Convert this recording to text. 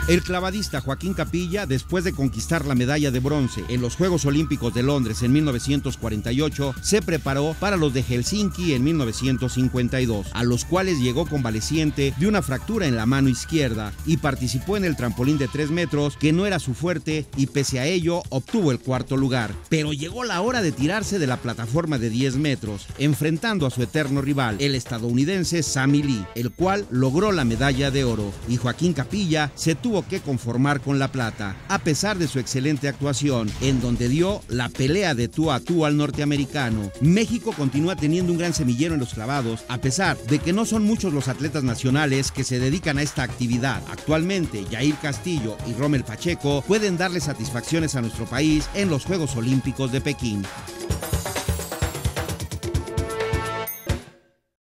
El clavadista Joaquín Capilla, después de conquistar la medalla de bronce en los Juegos Olímpicos de Londres en 1948, se preparó para los de Helsinki en 1952, a los cuales llegó convaleciente de una fractura en la mano izquierda y participó en el trampolín de 3 metros, que no era su fuerte, y pese a ello obtuvo el cuarto lugar. Pero llegó la hora de tirarse de la plataforma de 10 metros, enfrentando a su eterno rival, el estadounidense Sammy Lee, el cual logró la medalla de oro, y Joaquín Capilla se tuvo que conformar con la plata, a pesar de su excelente actuación, en donde dio la pelea de tú a tú al norteamericano. México continúa teniendo un gran semillero en los clavados, a pesar de que no son muchos los atletas nacionales que se dedican a esta actividad. Actualmente, Yair Castillo y Rommel Pacheco pueden darle satisfacciones a nuestro país en los Juegos Olímpicos de Pekín.